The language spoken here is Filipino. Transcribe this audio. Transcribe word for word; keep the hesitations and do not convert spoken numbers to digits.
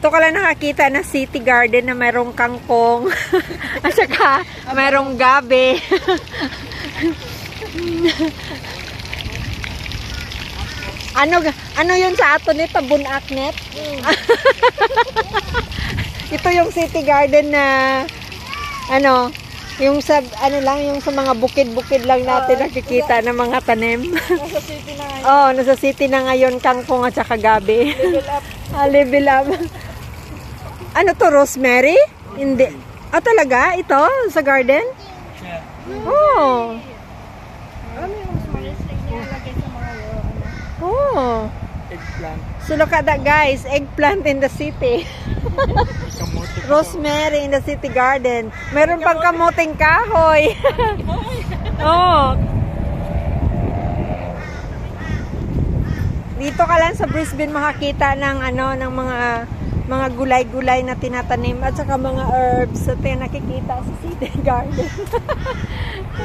Dito ka lang nakakita na city garden na mayroong kangkong. At saka mayroong gabi. ano ano yun sa ato nito? Bunaknet? Mm. Ito yung city garden na ano, yung sa ano lang, yung sa mga bukid-bukid lang natin uh, nakikita ng mga tanim. Nasa city na ngayon. Oh, nasa city na ngayon kangkong at saka gabi. Level up. Ah, level up. Ano to, rosemary? Hindi. Ah, talaga? Ito? Sa garden? Yeah. Oh. Ano yung rosemary? Nilalagay sa mga ano? Oh. Eggplant. So look at that, guys. Eggplant in the city. Rosemary in the city garden. Meron pang kamuting kahoy. Oh. Dito ka lang sa Brisbane makakita ng ano ng mga mga gulay-gulay na tinatanim at saka mga herbs na nakikita sa city garden.